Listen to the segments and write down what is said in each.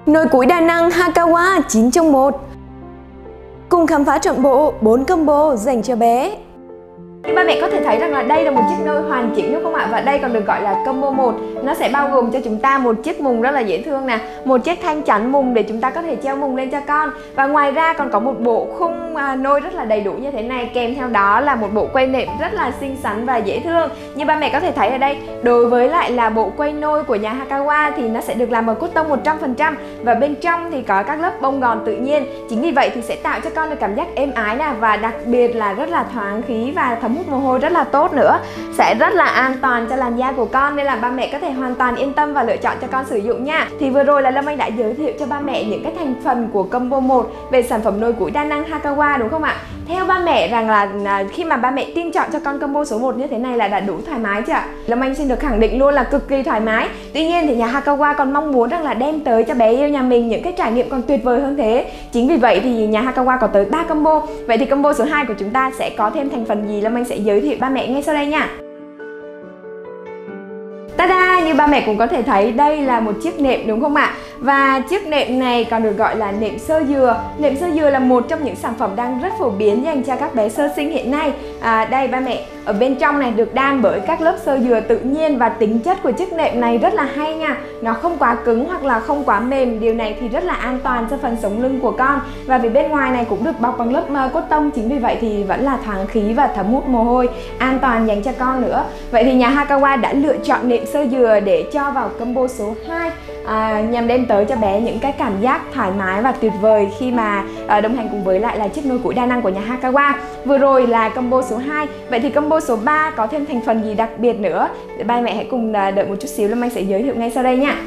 Nồi củi đa năng Hakawa 9 trong 1. Cùng khám phá trọn bộ 4 combo dành cho bé. Như ba mẹ có thể thấy rằng là đây là một chiếc nôi hoàn chỉnh đúng không ạ? Và đây còn được gọi là combo 1. Nó sẽ bao gồm cho chúng ta một chiếc mùng rất là dễ thương nè, một chiếc thanh chắn mùng để chúng ta có thể treo mùng lên cho con. Và ngoài ra còn có một bộ khung nôi rất là đầy đủ như thế này, kèm theo đó là một bộ quay nệm rất là xinh xắn và dễ thương. Như ba mẹ có thể thấy ở đây, đối với lại là bộ quay nôi của nhà Hakawa thì nó sẽ được làm bằng cotton 100% và bên trong thì có các lớp bông gòn tự nhiên. Chính vì vậy thì sẽ tạo cho con được cảm giác êm ái nè, và đặc biệt là rất là thoáng khí và thấm hút mồ hôi rất là tốt nữa, sẽ rất là an toàn cho làn da của con, nên là ba mẹ có thể hoàn toàn yên tâm và lựa chọn cho con sử dụng nha. Thì vừa rồi là Lâm Anh đã giới thiệu cho ba mẹ những cái thành phần của combo 1 về sản phẩm nồi củi đa năng Hakawa đúng không ạ? Theo ba mẹ rằng là khi mà ba mẹ tin chọn cho con combo số 1 như thế này là đã đủ thoải mái chưa ạ? Lâm Anh xin được khẳng định luôn là cực kỳ thoải mái. Tuy nhiên thì nhà Hakawa còn mong muốn rằng là đem tới cho bé yêu nhà mình những cái trải nghiệm còn tuyệt vời hơn thế. Chính vì vậy thì nhà Hakawa có tới 3 combo. Vậy thì combo số 2 của chúng ta sẽ có thêm thành phần gì, Lâm Anh sẽ giới thiệu ba mẹ ngay sau đây nha. Ta-da! Như ba mẹ cũng có thể thấy đây là một chiếc nệm đúng không ạ? Và chiếc nệm này còn được gọi là nệm sơ dừa. Nệm sơ dừa là một trong những sản phẩm đang rất phổ biến dành cho các bé sơ sinh hiện nay. Đây ba mẹ, ở bên trong này được đan bởi các lớp sơ dừa tự nhiên, và tính chất của chiếc nệm này rất là hay nha. Nó không quá cứng hoặc là không quá mềm, điều này thì rất là an toàn cho phần sống lưng của con. Và vì bên ngoài này cũng được bọc bằng lớp cotton, chính vì vậy thì vẫn là thoáng khí và thấm hút mồ hôi, an toàn dành cho con nữa. Vậy thì nhà Hakawa đã lựa chọn nệm sơ dừa để cho vào combo số 2, nhằm đem tới cho bé những cái cảm giác thoải mái và tuyệt vời khi mà đồng hành cùng với lại là chiếc nồi củi đa năng của nhà Hakawa. Vừa rồi là combo số 2. Vậy thì combo số 3 có thêm thành phần gì đặc biệt nữa? Để ba mẹ hãy cùng đợi một chút xíu, Lâm Anh sẽ giới thiệu ngay sau đây nha.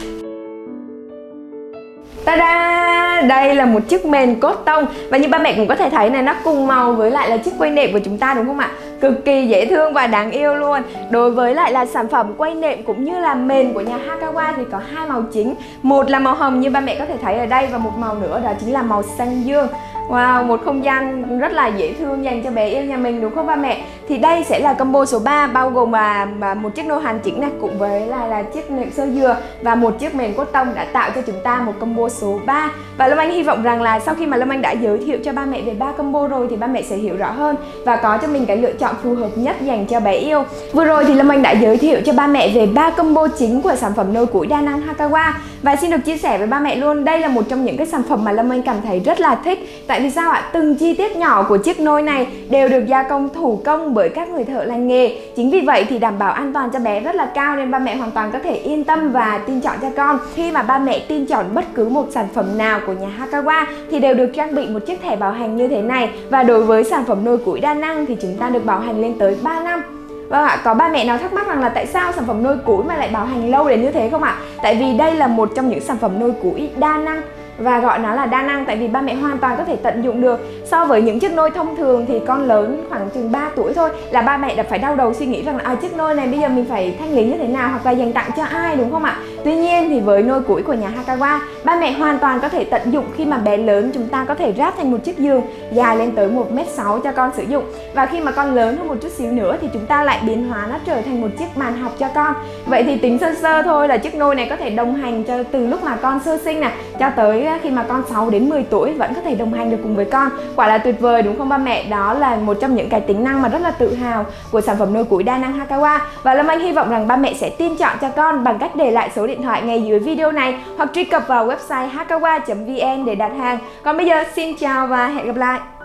Ta-da! Đây là một chiếc mền cotton, và như ba mẹ cũng có thể thấy này, nó cùng màu với lại là chiếc quay nệm của chúng ta đúng không ạ? Cực kỳ dễ thương và đáng yêu luôn. Đối với lại là sản phẩm quay nệm cũng như là mền của nhà Hakawa thì có 2 màu chính. Một là màu hồng như ba mẹ có thể thấy ở đây, và một màu nữa đó chính là màu xanh dương. Wow, một không gian rất là dễ thương dành cho bé yêu nhà mình đúng không ba mẹ? Thì đây sẽ là combo số 3, bao gồm một chiếc nôi hoàn chỉnh này cùng với là chiếc nệm sơ dừa và một chiếc mền cotton đã tạo cho chúng ta một combo số 3. Và Lâm Anh hy vọng rằng là sau khi mà Lâm Anh đã giới thiệu cho ba mẹ về 3 combo rồi thì ba mẹ sẽ hiểu rõ hơn và có cho mình cái lựa chọn phù hợp nhất dành cho bé yêu. Vừa rồi thì Lâm Anh đã giới thiệu cho ba mẹ về 3 combo chính của sản phẩm nồi củi đa năng Hakawa, và xin được chia sẻ với ba mẹ luôn, đây là một trong những cái sản phẩm mà Lâm Anh cảm thấy rất là thích. Tại vì sao ạ? Từng chi tiết nhỏ của chiếc nôi này đều được gia công thủ công bởi các người thợ lành nghề. Chính vì vậy thì đảm bảo an toàn cho bé rất là cao, nên ba mẹ hoàn toàn có thể yên tâm và tin chọn cho con. Khi mà ba mẹ tin chọn bất cứ một sản phẩm nào của nhà Hakawa thì đều được trang bị một chiếc thẻ bảo hành như thế này. Và đối với sản phẩm nồi củi đa năng thì chúng ta được bảo hành lên tới 3 năm. Vâng ạ, có ba mẹ nào thắc mắc rằng là tại sao sản phẩm nồi củi mà lại bảo hành lâu đến như thế không ạ? Tại vì đây là một trong những sản phẩm nồi củi đa năng, và gọi nó là đa năng tại vì ba mẹ hoàn toàn có thể tận dụng được. So với những chiếc nôi thông thường thì con lớn khoảng chừng 3 tuổi thôi là ba mẹ đã phải đau đầu suy nghĩ rằng là chiếc nôi này bây giờ mình phải thanh lý như thế nào hoặc là dành tặng cho ai đúng không ạ? Tuy nhiên thì với nôi củi của nhà Hakawa, ba mẹ hoàn toàn có thể tận dụng khi mà bé lớn chúng ta có thể ráp thành một chiếc giường dài lên tới 1m6 cho con sử dụng. Và khi mà con lớn hơn một chút xíu nữa thì chúng ta lại biến hóa nó trở thành một chiếc bàn học cho con. Vậy thì tính sơ sơ thôi là chiếc nôi này có thể đồng hành cho từ lúc mà con sơ sinh cho tới khi mà con 6 đến 10 tuổi vẫn có thể đồng hành được cùng với con. Quả là tuyệt vời đúng không ba mẹ? Đó là một trong những cái tính năng mà rất là tự hào của sản phẩm nồi củi đa năng Hakawa. Và Lâm Anh hy vọng rằng ba mẹ sẽ tin chọn cho con bằng cách để lại số điện thoại ngay dưới video này hoặc truy cập vào website hakawa.vn để đặt hàng. Còn bây giờ xin chào và hẹn gặp lại.